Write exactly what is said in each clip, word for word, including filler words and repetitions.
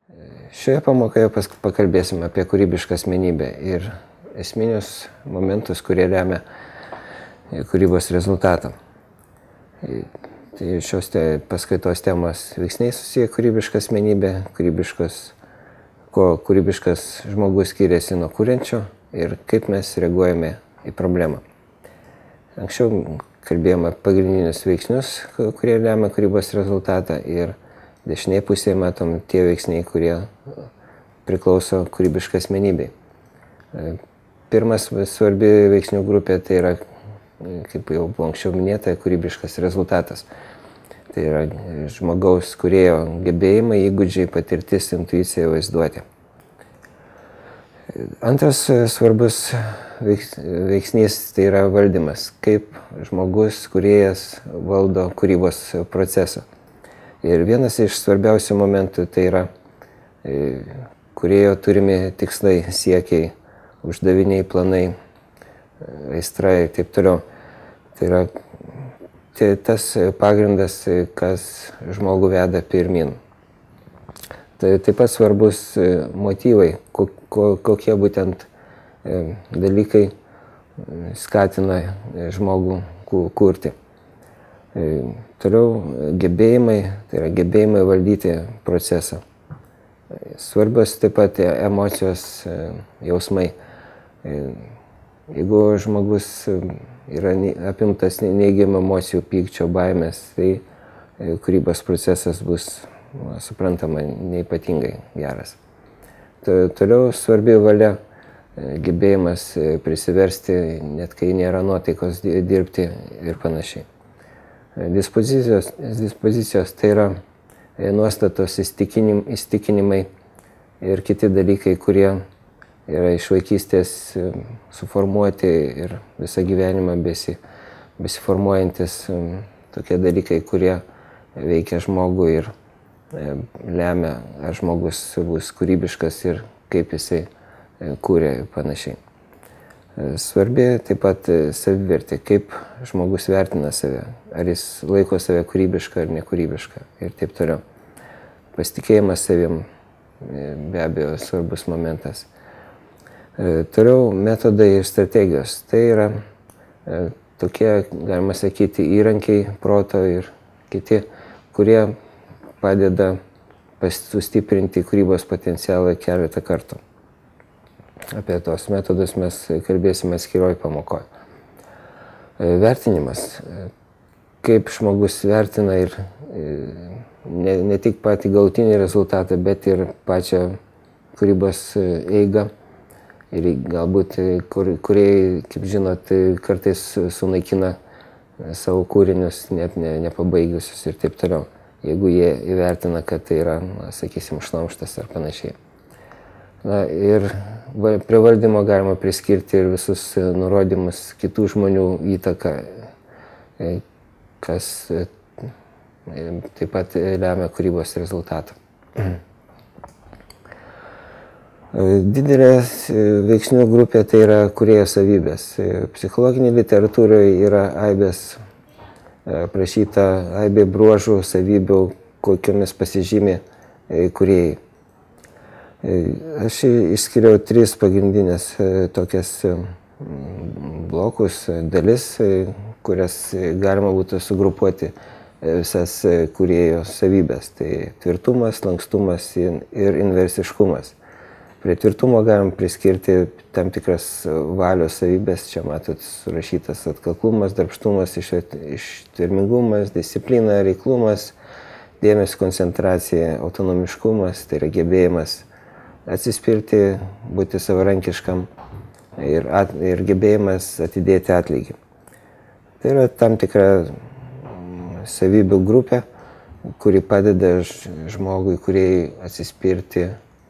Šioje pamokoje pakalbėsime apie kūrybišką asmenybę ir esminius momentus, kurie lemia kūrybos rezultatą. Tai šios te, paskaitos temos veiksniai susiję kūrybišką asmenybę, kūrybiškas, kuo kūrybiškas žmogus skiriasi nuo kuriančio ir kaip mes reaguojame į problemą. Anksčiau kalbėjome pagrindinius veiksnius, kurie lemia kūrybos rezultatą, ir dešinėje pusėje matom tie veiksniai, kurie priklauso kūrybiškai asmenybei. Pirmas svarbi veiksnių grupė tai yra, kaip jau buvo anksčiau minėta, kūrybiškas rezultatas. Tai yra žmogaus kūrėjo gebėjimai, įgūdžiai, patirtis, intuicija, vaizduotė. Antras svarbus veiksnys tai yra valdymas, kaip žmogus kūrėjas valdo kūrybos procesą. Ir vienas iš svarbiausių momentų tai yra kūrėjo turimi tikslai, siekiai, uždaviniai, planai, aistra ir taip toliau. Tai yra tai tas pagrindas, kas žmogų veda pirmin. Tai taip pat svarbus motyvai, kokie būtent dalykai skatina žmogų kurti. Toliau gebėjimai, tai yra gebėjimai valdyti procesą. Svarbios taip pat emocijos, jausmai. Jeigu žmogus yra apimtas neigiamų emocijų, pykčio, baimės, tai kūrybos procesas bus, suprantama, neypatingai geras. Toliau svarbi valia, gebėjimas prisiversti, net kai nėra nuotaikos dirbti ir panašiai. Dispozicijos, dispozicijos tai yra nuostatos, įstikinim, įstikinimai ir kiti dalykai, kurie yra iš vaikystės suformuoti ir visą gyvenimą besi, besiformuojantis tokie dalykai, kurie veikia žmogų ir lemia, ar žmogus bus kūrybiškas ir kaip jisai kūrė ir panašiai. Svarbi taip pat savivertė, kaip žmogus vertina save, ar jis laiko save kūrybišką ar nekūrybišką ir taip toliau. Pasitikėjimas savim be abejo svarbus momentas. Toliau metodai ir strategijos. Tai yra tokie, galima sakyti, įrankiai, proto ir kiti, kurie padeda sustiprinti kūrybos potencialą keletą kartų. Apie tos metodus mes kalbėsime atskiroj pamokoje. Vertinimas. Kaip žmogus vertina ir ne, ne tik patį galutinį rezultatą, bet ir pačią kūrybos eigą. Ir galbūt kur, kuriai, kaip žinot, kartais sunaikina savo kūrinius, net ne, nepabaigusius ir taip toliau. Jeigu jie įvertina, kad tai yra, na, sakysim, šlamštas ar panašiai. Na, ir prie valdymo galima priskirti ir visus nurodymus kitų žmonių įtaką, kas taip pat lemia kūrybos rezultatą. Didelė veiksnių grupė tai yra kūrėjo savybės. Psichologinėje literatūroje yra aibės aprašyta aibė bruožų, savybių, kokiomis pasižymi kūrėjai. Aš išskiriau tris pagrindinės tokias blokus, dalis, kurias galima būtų sugrupuoti visas kūrėjo savybės. Tai tvirtumas, lankstumas ir inversiškumas. Prie tvirtumo galim priskirti tam tikras valios savybės. Čia matot surašytas atkaklumas, darbštumas, ištvermingumas, disciplina, reiklumas, dėmesio koncentracija, autonomiškumas, tai yra gebėjimas atsispirti, būti savarankiškam ir, at, ir gebėjimas atidėti atlygį. Tai yra tam tikra savybių grupė, kuri padeda žmogui, kuriai atsispirti,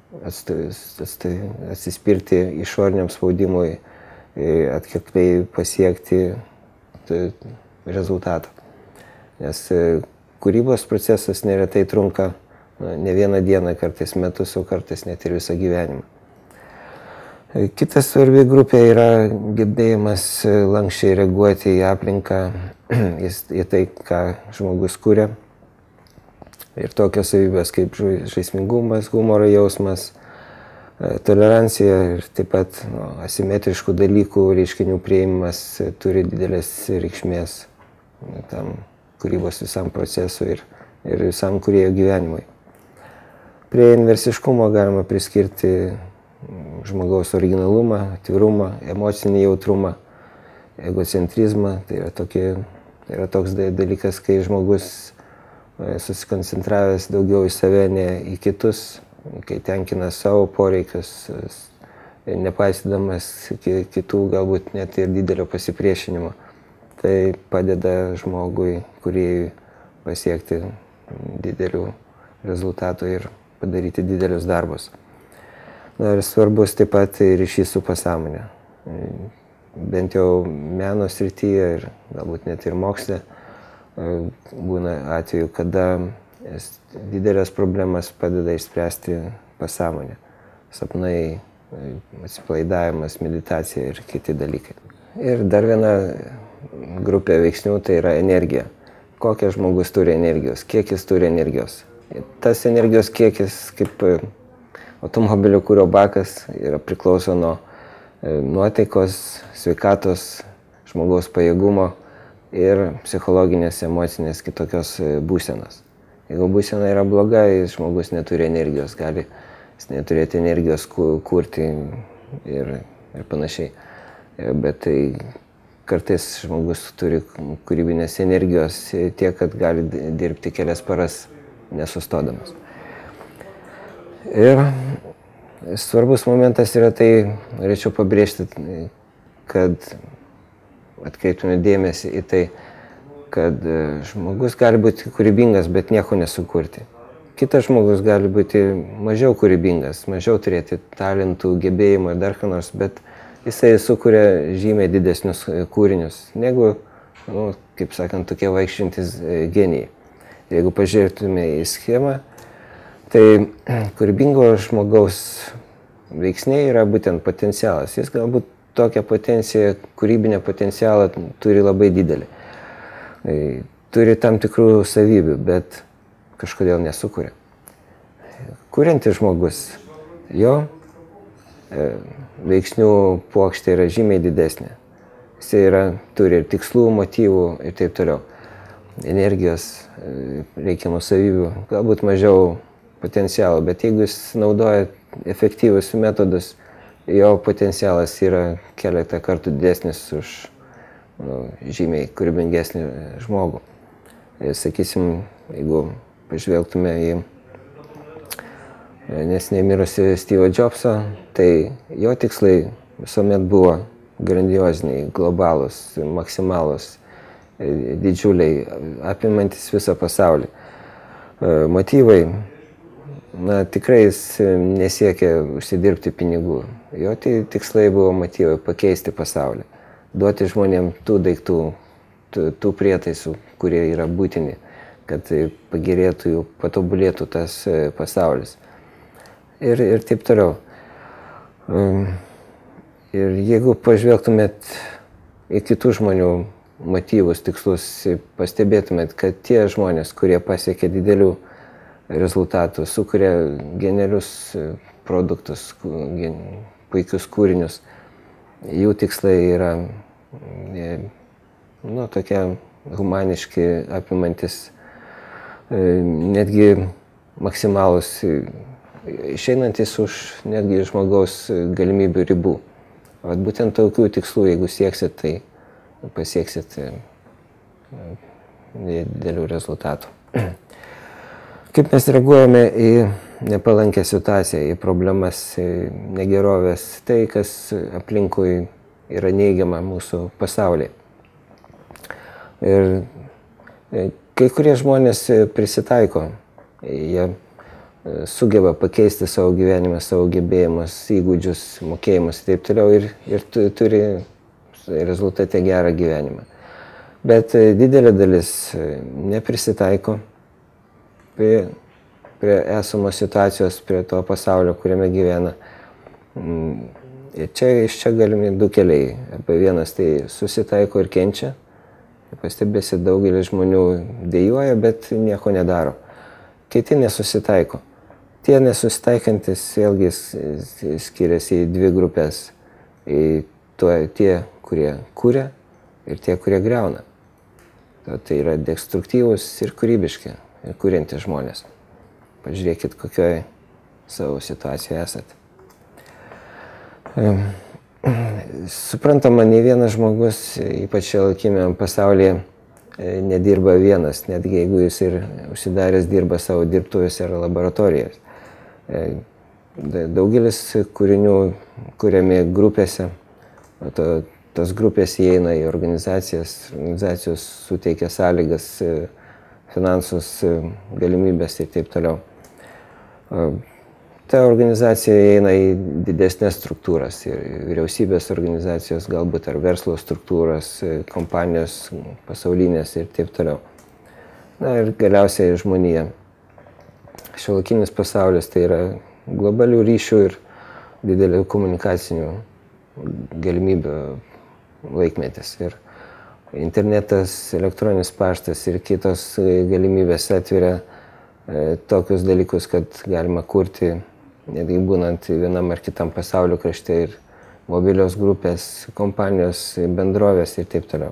atsispirti išoriniam spaudimui, atkakliai pasiekti rezultatą. Nes kūrybos procesas neretai trunka ne vieną dieną, kartais metus, o kartais net ir visą gyvenimą. Kita svarbi grupė yra gebėjimas lankščiai reaguoti į aplinką, į tai, ką žmogus kuria. Ir tokios savybės kaip žaismingumas, humoro jausmas, tolerancija ir taip pat nu, asimetriškų dalykų, reiškinių priėmimas turi didelės reikšmės tam kūrybos visam procesui ir, ir visam kūrėjo gyvenimui. Prie inversiškumo galima priskirti žmogaus originalumą, atvirumą, emocinį jautrumą, egocentrizmą. Tai yra, tokie, tai yra toks dalykas, kai žmogus susikoncentravęs daugiau į save, ne į kitus, kai tenkina savo poreikius, nepaisydamas kitų galbūt net ir didelio pasipriešinimo. Tai padeda žmogui, kūrėjui pasiekti didelių rezultatų ir padaryti didelius darbus. Na, ir svarbus taip pat ryšys su pasąmonė. Bent jau meno srityje ir galbūt net ir moksle būna atveju, kada didelės problemas padeda išspręsti pasąmonė. Sapnai, atsipalaidavimas, meditacija ir kiti dalykai. Ir dar viena grupė veiksnių tai yra energija. Kokia žmogus turi energijos, kiek jis turi energijos. Tas energijos kiekis kaip automobilio kuro bakas yra priklauso nuo nuotaikos, sveikatos, žmogaus pajėgumo ir psichologinės, emocinės kitokios būsenos. Jeigu būsena yra bloga, žmogus neturi energijos, gali neturėti energijos kurti ir, ir panašiai. Bet tai kartais žmogus turi kūrybinės energijos tiek, kad gali dirbti kelias paras nesustodamas. Ir svarbus momentas yra tai, norėčiau pabrėžti, kad atkreiptume dėmesį į tai, kad žmogus gali būti kūrybingas, bet nieko nesukurti. Kitas žmogus gali būti mažiau kūrybingas, mažiau turėti talentų, gebėjimų ir dar ką nors, bet jisai sukuria žymiai didesnius kūrinius, negu, nu, kaip sakant, tokie vaikščiantys genijai. Jeigu pažiūrėtume į schemą, tai kūrybingo žmogaus veiksniai yra būtent potencialas. Jis galbūt tokią potenciją, kūrybinę potencialą turi labai didelį. Turi tam tikrų savybių, bet kažkodėl nesukuria. Kuriantis žmogus, jo veiksnių puokštė yra žymiai didesnė. Jis yra, turi ir tikslų, motyvų ir taip toliau. Energijos, reikiamų savybių, galbūt mažiau potencialo, bet jeigu jis naudoja efektyvius metodus, jo potencialas yra keletą kartų didesnis už nu, žymiai kūrybingesnį žmogų. Ir, sakysim, jeigu pažvelgtume į neseniai mirusį Steve'ą Jobsą, tai jo tikslai visuomet buvo grandioziniai, globalūs, maksimalūs, didžiuliai, apimantis visą pasaulį. Motyvai, na, tikrai jis nesiekė užsidirbti pinigų. Jo tikslai buvo motyvai pakeisti pasaulį, duoti žmonėm tų daiktų, tų, tų prietaisų, kurie yra būtini, kad pagerėtų jų, patobulėtų tas pasaulis. Ir, ir taip toliau. Ir jeigu pažvelgtumėt į kitų žmonių motyvus, tikslus, pastebėtumėt, kad tie žmonės, kurie pasiekia didelių rezultatų, sukuria genialius produktus, puikius kūrinius, jų tikslai yra nu, tokie humaniški, apimantis, netgi maksimalus, išeinantis už netgi žmogaus galimybių ribų. Vat būtent tokių tikslų, jeigu sieksit, tai pasieksit didelių rezultatų. Kaip mes reaguojame į nepalankę situaciją, į problemas, į negerovės, tai, kas aplinkui yra neigiama mūsų pasaulyje. Ir kai kurie žmonės prisitaiko, jie sugeba pakeisti savo gyvenimą, savo gebėjimus, įgūdžius, mokėjimus ir taip toliau ir, ir turi rezultate gerą gyvenimą. Bet didelė dalis neprisitaiko prie, prie esamos situacijos, prie to pasaulio, kuriame gyvena. Ir čia, iš čia galimi du keliai. Arba vienas tai susitaiko ir kenčia. Pastebėsi, daugelis žmonių dejuoja, bet nieko nedaro. kiti nesusitaiko. Tie nesusitaikantis vėlgi skiriasi į dvi grupės. Į tuo, tie, kurie kuria ir tie, kurie griauna. Tai yra destruktyvūs ir kūrybiški ir kuriantys žmonės. Pažiūrėkit, kokioje savo situacijoje esate. Suprantama, ne vienas žmogus, ypač šiuolaikiniame pasaulyje, nedirba vienas, netgi jeigu jis ir užsidaręs dirba savo dirbtuvėse ar laboratorijose. Daugelis kūrinių kuriami grupėse, o to, tos grupės įeina į organizacijas, organizacijos suteikia sąlygas, finansus, galimybės ir taip toliau. Ta organizacija įeina į didesnės struktūras, vyriausybės organizacijos, galbūt ar verslo struktūras, kompanijos pasaulinės ir taip toliau. Na ir galiausiai žmonija. Šiuolaikinis pasaulis tai yra globalių ryšių ir didelių komunikacinių galimybių laikmetis. Ir internetas, elektroninis paštas ir kitos galimybės atveria tokius dalykus, kad galima kurti, netgi būnant vienam ar kitam pasaulio krašte, ir mobilios grupės, kompanijos, bendrovės ir taip toliau.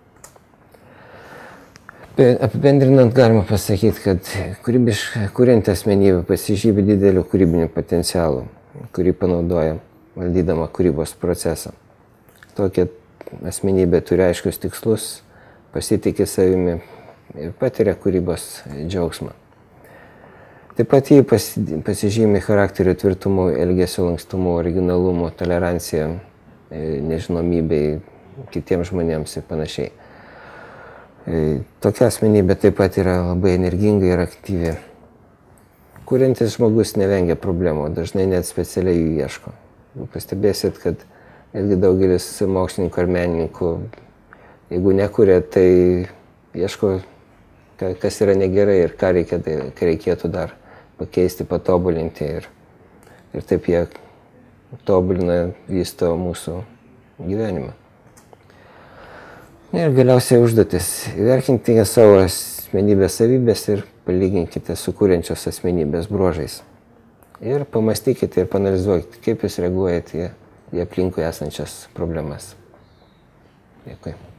Apibendrinant galima pasakyti, kad kurianti asmenybė pasižymi dideliu kūrybiniu potencialu, kurį panaudoja valdydama kūrybos procesą. Tokia asmenybė turi aiškius tikslus, pasitikė savimi ir patiria kūrybos džiaugsmą. Taip pat jį pasižymi charakterio tvirtumu, elgesio lankstumu, originalumu, tolerancija, nežinomybei kitiems žmonėms ir panašiai. Tokia asmenybė taip pat yra labai energinga ir aktyvi. Kuriantis žmogus nevengia problemų, dažnai net specialiai jų ieško. Pastebėsit, kad netgi daugelis mokslininkų ar menininkų, jeigu nekuria, tai ieško, kas yra negerai ir ką, reikia, ką reikėtų dar pakeisti, patobulinti, ir, ir taip jie tobulina, vysto mūsų gyvenimą. Ir galiausiai užduotis. Įverkinkite savo asmenybės savybės ir palyginkite su kuriančios asmenybės bruožais. Ir pamastykite ir paanalizuokite, kaip jūs reaguojate į aplinkui esančias problemas. Dėkui.